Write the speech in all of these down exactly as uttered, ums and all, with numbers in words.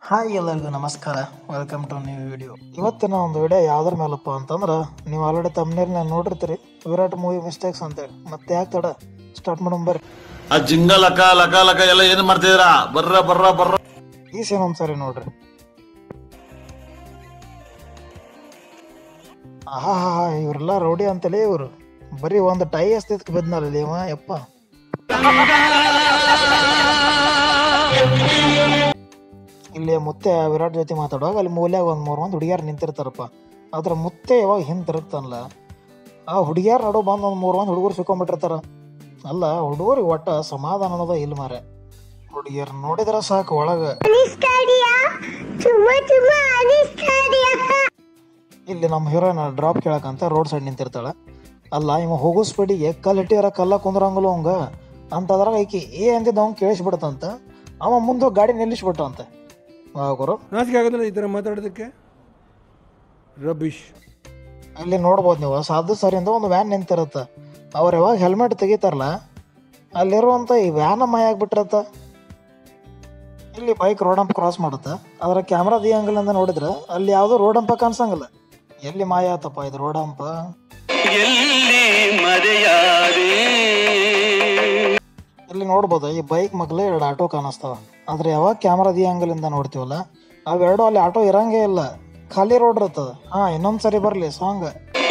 Hi ಎಲ್ಲರಿಗೂ ನಮಸ್ಕಾರ, welcome to new video. ಇವತ್ತಿನ ಒಂದು ವಿಡಿಯೋ ಯಾವ್ದ್ರ ಮೇಲಪ್ಪ ಅಂತಂದ್ರೆ, ನೀವು ಆಲ್ರೆಡಿ ತಮ್ಮನೇಲಿ ನೋಡಿರ್ತೀರಿ ವಿರಾಟ್ ಮೂವಿ ಮಿಸ್ಟೇಕ್ಸ್ ಅಂತೇಳಿ. ಮತ್ತೆ ಯಾಕೆ ತಡ, ಸ್ಟಾರ್ಟ್ ಮಾಡೋಣ ಬರ್ರಿ. ಆ ಜಿಂಗ ಲಕ ಲಕ ಲಕ ಎಲ್ಲ ಏನ್ ಮಾಡ್ತಿದ್ದೀರಾ? ಬರ್ರ ಬರ್ರ ಬರ್ರ ಈ ಸೀನ್ ಒಂದ್ಸರಿ ನೋಡ್ರಿ. ಆಹಾ ಹಾ ಇವ್ರೆಲ್ಲ ರೌಡಿ ಅಂತಲೇ ಇವ್ರು. ಬರೀ ಒಂದು ಟೈ ಎಸ್ತಿದ್ಕ ಬಿದ್ನಲ್ಲ ಇವ ಯಪ್ಪ. ಇಲ್ಲಿ ಮುತ್ತೆ ವಿರಾಟ್ ಜೊತೆ ಮಾತಾಡುವಾಗ ಅಲ್ಲಿ ಮೂಲ್ಯಾಗ ಒಂದ್ ಮೂರ್ ಮಂದಿ ಹುಡುಗಿಯಾರು ನಿಂತಿರ್ತಾರಪ್ಪ. ಅದ್ರ ಮುತ್ತೆ ಯಾವಾಗ ಹಿಂದ್ ತಿರುಗ್ತಾನಲ್ಲ, ಆ ಹುಡುಗಿಯಾರ ನಡು ಬಂದ್ ಒಂದ್ ಮೂರ್ ಮಂದಿ ಹುಡುಗರು ಸಿಕ್ಕೊಂಡ್ಬಿಟ್ಟಿರ್ತಾರ. ಅಲ್ಲ ಹುಡುಗರಿಗೆ ಒಟ್ಟ ಸಮಾಧಾನ ಅನ್ನೋದ ಇಲ್ಲ ಮಾರೆ. ಹುಡುಗಿಯರ್ ನೋಡಿದ್ರ ಸಾಕು ಒಳಗ. ಇಲ್ಲಿ ನಮ್ಮ ಹೀರೋಯಿನ್ ಡ್ರಾಪ್ ಕೇಳಕಂತ ರೋಡ್ ಸೈಡ್ ನಿಂತಿರ್ತಾಳ. ಅಲ್ಲ ಇವ ಹೋಗೋ ಸ್ಪೀಡಿಗೆ ಕಲ್ ಇಟ್ಟಿರ ಕಲ್ಲ ಕುಂದ್ರಂಗಲು ಅವಂಗ ಅಂತದ್ರಾಗ ಐಕಿ ಏ ಅಂದಿದ್ದ ಅವ್ನು ಕೇಳಿಸ್ಬಿಡತಂತ. ಅವ ಮುಂದೆ ಗಾಡಿ ನಿಲ್ಲಿಸ್ಬಿಟ್ಟ ಅಂತ. ಗುರು ನಾಚಿಕೆ ಆಗೋದಿಲ್ಲ ಈ ಥರ ಮಾತಾಡೋದಕ್ಕೆ, ರಬೀಶ್. ಇಲ್ಲಿ ನೋಡ್ಬೋದು ನೀವು, ಸಾಧು ಸರಿಯಿಂದ ಒಂದು ವ್ಯಾನ್ ನಿಂತಿರತ್ತ. ಅವ್ರು ಯಾವಾಗ ಹೆಲ್ಮೆಟ್ ತೆಗಿತಾರಲ್ಲ ಅಲ್ಲಿರುವಂತ ಈ ವ್ಯಾನ ಮಾಯ ಆಗ್ಬಿಟ್ಟಿರತ್ತ. ಇಲ್ಲಿ ಬೈಕ್ ರೋಡ್ ಹಂಪ್ ಕ್ರಾಸ್ ಮಾಡುತ್ತೆ. ಅದರ ಕ್ಯಾಮ್ರಾದ ಈ ಆಂಗಲ್ ಇಂದ ನೋಡಿದ್ರೆ ಅಲ್ಲಿ ಯಾವುದೋ ರೋಡ್ ಹಂಪ ಕಾಣಿಸಂಗಿಲ್ಲ. ಎಲ್ಲಿ ಮಾಯ ಆತಪ್ಪ ಇದು ರೋಡ್ ಹಂಪ. ಇಲ್ಲಿ ನೋಡ್ಬೋದು ಈ ಬೈಕ್ ಮಗ್ಲೇ ಎರಡು ಆಟೋ ಕಾಣಿಸ್ತಾವ. ಆದ್ರೆ ಯಾವಾಗ ಕ್ಯಾಮ್ರಾದ ಈ ಆಂಗಲ್ ಇಂದ ನೋಡ್ತೀವಲ್ಲ ಅವೆರಡು ಅಲ್ಲಿ ಆಟೋ ಇರಂಗೇ ಇಲ್ಲ, ಖಾಲಿ ರೋಡ್ ಇರ್ತದ. ಹಾ ಇನ್ನೊಂದ್ಸರಿ ಬರ್ಲಿ ಸಾಂಗ್.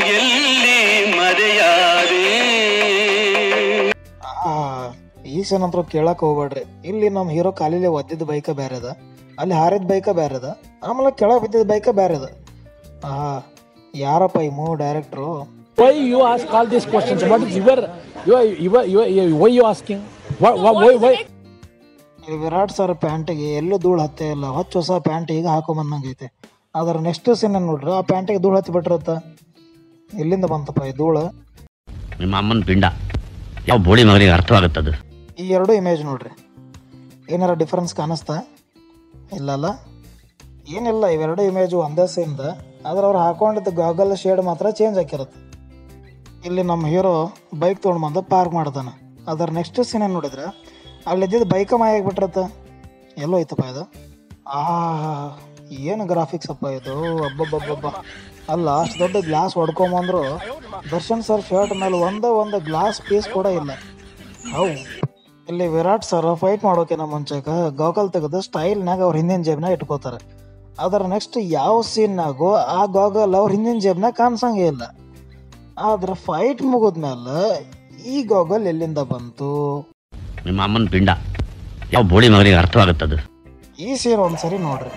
ಈ ಸೀನ್ ಅಂತೂ ಕೇಳಕ್ ಹೋಗ್ಬೇಡ್ರಿ. ಇಲ್ಲಿ ನಮ್ ಹೀರೋ ಖಾಲಿಲಿ ಒದ್ದಿದ್ದ ಬೈಕ ಬೇರೆ ಅದ, ಅಲ್ಲಿ ಹಾರಿದ ಬೈಕ ಬೇರೆ ಅದ, ಆಮೇಲೆ ಕೆಳಗೆ ಬಿದ್ದಿದ್ದ ಬೈಕ ಬೇರೆ ಅದ. ಆ ಯಾರಪ್ಪ ಈ movie director? Why you ask all these questions? What is your you you you why you asking? Why why why? ಈ ವಿರಾಟ್ ಸರ್ ಪ್ಯಾಂಟಿಗೆ ಎಲ್ಲೂ ಧೂಳು ಹತ್ತೇ ಇಲ್ಲ. ಹೊಚ್ಚ ಹೊಸ ಪ್ಯಾಂಟ್ ಈಗ ಹಾಕೊಂಬಂದಂಗೈತೆ. ಅದ್ರ ನೆಕ್ಸ್ಟ್ ಸೀನ್ ನೋಡ್ರಿ, ಆ ಪ್ಯಾಂಟಿಗೆ ಧೂಳು ಹತ್ತಿ ಬಿಟ್ಟಿರತ್ತ. ಎಲ್ಲಿಂದ ಬಂತಪ್ಪ ಈ ಧೂಳು? ನಿಮ್ಮ ಅಮ್ಮನ ಪಿಂಡ ಯಾವ ಬೋಳಿ ಮಗನಿಗೆ ಅರ್ಥವಾಗುತ್ತದು. ಈ ಎರಡು ಇಮೇಜ್ ನೋಡ್ರಿ, ಏನಾರ ಡಿಫ್ರೆನ್ಸ್ ಕಾಣಿಸ್ತಾ? ಇಲ್ಲಲ್ಲ, ಏನಿಲ್ಲ. ಇವೆರಡು ಇಮೇಜು ಒಂದೇ ಸೀನ್ದ, ಆದ್ರೆ ಅವ್ರು ಹಾಕೊಂಡಿದ್ದ ಗಾಗಲ್ ಶೇಡ್ ಮಾತ್ರ ಚೇಂಜ್ ಆಗಿರುತ್ತೆ. ಇಲ್ಲಿ ನಮ್ಮ ಹೀರೋ ಬೈಕ್ ತೊಗೊಂಡು ಬಂದು ಪಾರ್ಕ್ ಮಾಡ್ತಾನೆ. ಅದರ ನೆಕ್ಸ್ಟ್ ಸೀನ್ ಏನು ನೋಡಿದ್ರೆ ಅಲ್ಲಿದ್ದಿದ್ದು ಬೈಕ ಮಾಯ ಆಗಿಬಿಟ್ಟಿರತ್ತ. ಎಲ್ಲೋ ಐತಪ್ಪ ಇದು. ಆ ಏನು ಗ್ರಾಫಿಕ್ಸ್ ಅಪ್ಪ ಇದು, ಅಬ್ಬಬ್ಬಬ್ಬಬ್ಬ. ಅಲ್ಲ ಅಷ್ಟು ದೊಡ್ಡ ಗ್ಲಾಸ್ ಹೊಡ್ಕೊಂಬಂದ್ರು ದರ್ಶನ್ ಸರ್ ಶರ್ಟ್ ಮೇಲೆ ಒಂದೇ ಒಂದು ಗ್ಲಾಸ್ ಪೀಸ್ ಕೂಡ ಇಲ್ಲ. ಹೌ ಇಲ್ಲಿ ವಿರಾಟ್ ಸರ್ ಫೈಟ್ ಮಾಡೋಕಿನ ಮುಂಚೆಕ ಗಾಗಲ್ ತೆಗೆದು ಸ್ಟೈಲ್ನಾಗ ಅವ್ರ ಹಿಂದಿನ ಜೇಬ್ನಾಗ ಇಟ್ಕೋತಾರೆ. ಅದರ ನೆಕ್ಸ್ಟ್ ಯಾವ ಸೀನ್ನಾಗೋ ಆ ಗಾಗಲ್ ಅವ್ರ ಹಿಂದಿನ ಜೇಬ್ನಾಗ ಕಾಣಿಸಂಗೇ ಇಲ್ಲ. ಆದ್ರೆ ಫೈಟ್ ಮುಗಿದ್ಮೇಲೆ ಈ ಗಾಗಲ್ ಎಲ್ಲಿಂದ ಬಂತು? ನಿಮ್ಮ ಅಮ್ಮನ ಪಿಂಡ ಯಾವ ಬೋಳಿ ಮಗನಿಗೆ ಅರ್ಥವಾಗುತ್ತದು. ಈ ಸೀನ್ ಒಂದ್ಸರಿ ನೋಡ್ರಿ.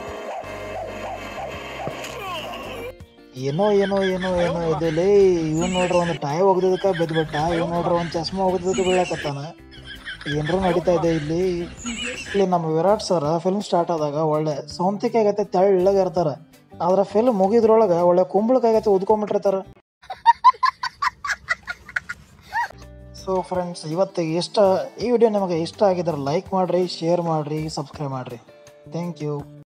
ಏನೋ ಏನೋ ಏನೋ ಏನೋ ಇದಲ್ಲಿ ಇವ್ ನೋಡ್ರ ಒಂದು ಟೈ ಒಗ್ದದಕ್ಕ ಬೆದ್ಬಿಟ್ಟ, ಇವ್ ನೋಡ್ರ ಒಂದು ಚಸ್ಮಾ ಒಗ್ದದಕ್ಕೆ ಬೀಳಕತ್ತಾನ. ಏನರೂ ನಡೀತಾ ಇದೆ ಇಲ್ಲಿ. ಇಲ್ಲಿ ನಮ್ಮ ವಿರಾಟ್ ಸರ್ ಫಿಲ್ಮ್ ಸ್ಟಾರ್ಟ್ ಆದಾಗ ಒಳ್ಳೆ ಸೌಂತಿಕೆ ಆಗತ್ತೆ, ತೆಳ್ಳಗ ಇರ್ತಾರ. ಆದ್ರೆ ಫಿಲ್ಮ್ ಮುಗಿದ್ರೊಳಗೆ ಒಳ್ಳೆ ಕುಂಬಳಕಾಗತ್ತೆ ಉದ್ಕೊಂಡ್ಬಿಟ್ಟಿರ್ತಾರ. ಸೊ ಫ್ರೆಂಡ್ಸ್, ಇವತ್ತಿಗೆ ಇಷ್ಟ ಈ ವಿಡಿಯೋ ನಿಮಗೆ ಇಷ್ಟ ಆಗಿದ್ರೆ ಲೈಕ್ ಮಾಡಿರಿ, ಶೇರ್ ಮಾಡಿರಿ, ಸಬ್ಸ್ಕ್ರೈಬ್ ಮಾಡಿರಿ. Thank you.